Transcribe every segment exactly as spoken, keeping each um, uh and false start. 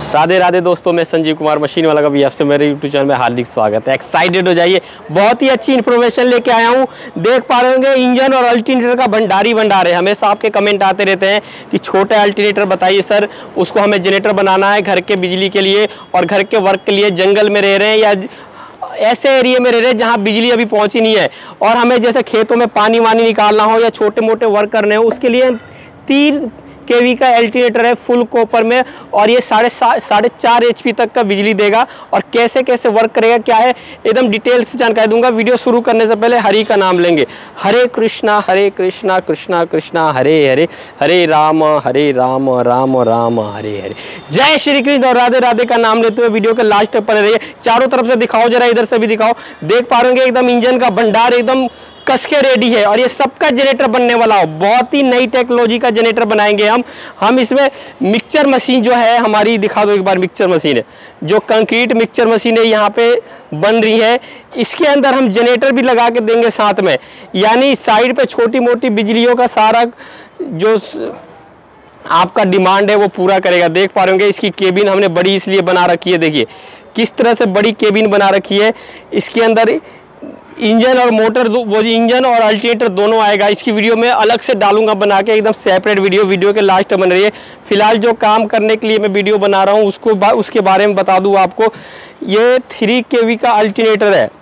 राधे राधे दोस्तों, मैं संजीव कुमार मशीन वाला का भी आपसे मेरे यूट्यूब चैनल में हार्दिक स्वागत है। एक्साइटेड हो जाइए, बहुत ही अच्छी इन्फॉर्मेशन लेके आया हूँ। देख पा रहे होंगे इंजन और अल्टरनेटर का भंडारी भंडार है। हमेशा आपके कमेंट आते रहते हैं कि छोटे अल्टरनेटर बताइए सर, उसको हमें जनरेटर बनाना है घर के बिजली के लिए और घर के वर्क के लिए, जंगल में रह रहे हैं या ऐसे एरिया में रह रहे हैं जहाँ बिजली अभी पहुँची नहीं है और हमें जैसे खेतों में पानी वानी निकालना हो या छोटे मोटे वर्क करने हो, उसके लिए तीन केवी का अल्टरनेटर है फुल कॉपर में और ये साढ़े साढ़े चार एच पी तक का बिजली देगा। और कैसे कैसे वर्क करेगा क्या है एकदम डिटेल से जानकारी दूंगा। वीडियो शुरू करने से पहले हरि का नाम लेंगे। हरे कृष्णा हरे कृष्णा कृष्णा कृष्णा हरे हरे, हरे राम हरे राम राम राम हरे हरे। जय श्री कृष्ण और राधे राधे का नाम लेते हुए वीडियो के लास्ट तक पर रहिए। चारों तरफ से दिखाओ, जरा इधर से भी दिखाओ। देख पा रहे एकदम इंजन का भंडार एकदम कस के रेडी है और ये सबका जनरेटर बनने वाला हो। बहुत ही नई टेक्नोलॉजी का जनरेटर बनाएंगे हम हम इसमें मिक्सचर मशीन जो है हमारी, दिखा दो एक बार। मिक्सचर मशीन है जो कंक्रीट मिक्सचर मशीन है यहाँ पे बन रही है। इसके अंदर हम जनरेटर भी लगा के देंगे साथ में, यानी साइड पे छोटी मोटी बिजलियों का सारा जो आपका डिमांड है वो पूरा करेगा। देख पा रहे होंगे इसकी केबिन हमने बड़ी इसलिए बना रखी है। देखिए किस तरह से बड़ी केबिन बना रखी है। इसके अंदर इंजन और मोटर, वो इंजन और अल्टरनेटर दोनों आएगा। इसकी वीडियो में अलग से डालूंगा बना के, एकदम सेपरेट वीडियो वीडियो के लास्ट बन रही है। फिलहाल जो काम करने के लिए मैं वीडियो बना रहा हूँ उसको बा, उसके बारे में बता दूँ आपको। ये थ्री केवी का अल्टरनेटर है।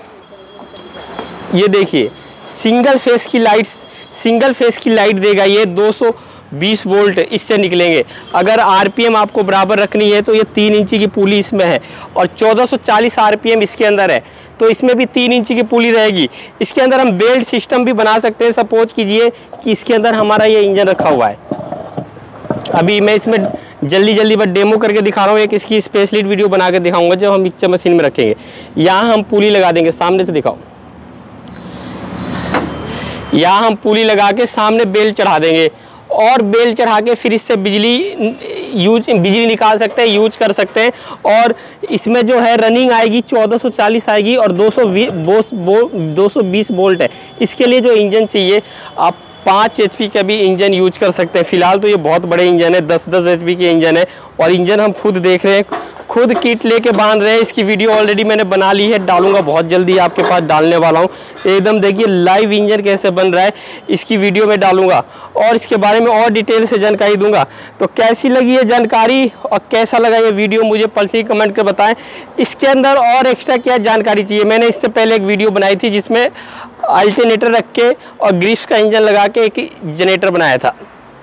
ये देखिए सिंगल फेस की लाइट सिंगल फेस की लाइट देगा। ये दो सौ बीस वोल्ट इससे निकलेंगे। अगर आरपीएम आपको बराबर रखनी है तो ये तीन इंची की पुली इसमें है और चौदह सौ चालीस आरपीएम इसके अंदर है, तो इसमें भी तीन इंची की पुली रहेगी। इसके अंदर हम बेल्ट सिस्टम भी बना सकते हैं। सपोज कीजिए कि इसके अंदर हमारा ये इंजन रखा हुआ है। अभी मैं इसमें जल्दी जल्दी बस डेमो करके दिखा रहा हूँ। एक इसकी स्पेशलिस्ट वीडियो बना के दिखाऊंगा जब हम मिक्सर मशीन में रखेंगे। यहाँ हम पुली लगा देंगे, सामने से दिखाओ। यहाँ हम पुली लगा के सामने बेल्ट चढ़ा देंगे और बेल चढ़ा के फिर इससे बिजली यूज बिजली निकाल सकते हैं, यूज कर सकते हैं। और इसमें जो है रनिंग आएगी चौदह सौ चालीस आएगी और दो सौ बीस वोल्ट है। इसके लिए जो इंजन चाहिए आप पाँच एच पी का भी इंजन यूज कर सकते हैं। फिलहाल तो ये बहुत बड़े इंजन है, दस दस एच पी के इंजन है और इंजन हम खुद देख रहे हैं, खुद किट लेके बांध रहे हैं। इसकी वीडियो ऑलरेडी मैंने बना ली है, डालूंगा बहुत जल्दी आपके पास डालने वाला हूँ। एकदम देखिए लाइव इंजन कैसे बन रहा है, इसकी वीडियो में डालूंगा और इसके बारे में और डिटेल से जानकारी दूंगा। तो कैसी लगी ये जानकारी और कैसा लगा ये वीडियो मुझे पर्सनली कमेंट कर बताएं। इसके अंदर और एक्स्ट्रा क्या जानकारी चाहिए, मैंने इससे पहले एक वीडियो बनाई थी जिसमें अल्टरनेटर रख के और ग्रिप्स का इंजन लगा के एक जनरेटर बनाया था,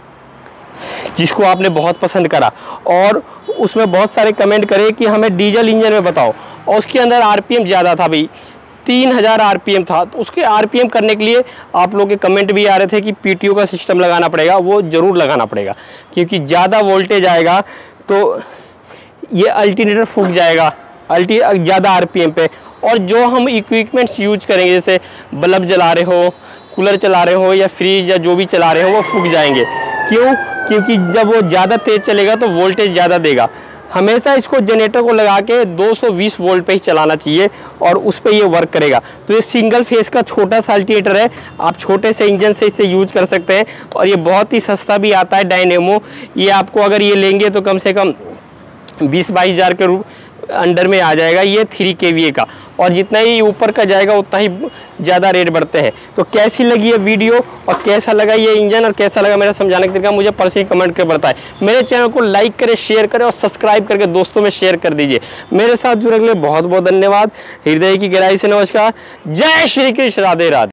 जिसको आपने बहुत पसंद करा और उसमें बहुत सारे कमेंट करे कि हमें डीजल इंजन में बताओ। और उसके अंदर आरपीएम ज़्यादा था भाई, तीन हज़ार आरपीएम था। तो उसके आरपीएम करने के लिए आप लोगों के कमेंट भी आ रहे थे कि पीटीओ का सिस्टम लगाना पड़ेगा। वो ज़रूर लगाना पड़ेगा क्योंकि ज़्यादा वोल्टेज आएगा तो ये अल्टरनेटर फूक जाएगा अल्टी ज़्यादा आरपीएम पे। और जो हम इक्विपमेंट्स यूज करेंगे, जैसे बल्ब जला रहे हो, कूलर चला रहे हो या फ्रिज या जो भी चला रहे हो, वो फूक जाएंगे। क्यों? क्योंकि जब वो ज़्यादा तेज़ चलेगा तो वोल्टेज ज़्यादा देगा। हमेशा इसको जनरेटर को लगा के दो सौ बीस वोल्ट पे ही चलाना चाहिए और उस पर ये वर्क करेगा। तो ये सिंगल फेस का छोटा सा अल्टरनेटर है, आप छोटे से इंजन से इसे यूज कर सकते हैं और ये बहुत ही सस्ता भी आता है। डायनेमो ये आपको अगर ये लेंगे तो कम से कम बीस बाईस हज़ार के रूप अंडर में आ जाएगा ये थ्री के वी ए का, और जितना ही ऊपर का जाएगा उतना ही ज़्यादा रेट बढ़ते हैं। तो कैसी लगी ये वीडियो और कैसा लगा ये इंजन और कैसा लगा मेरा समझाने का तरीका मुझे पर्सनली कमेंट कर बताएं। मेरे चैनल को लाइक करें, शेयर करें और सब्सक्राइब करके दोस्तों में शेयर कर दीजिए। मेरे साथ जुड़ने के लिए बहुत बहुत धन्यवाद। हृदय की गहराई से नमस्कार। जय श्री कृष्ण, राधे राधे।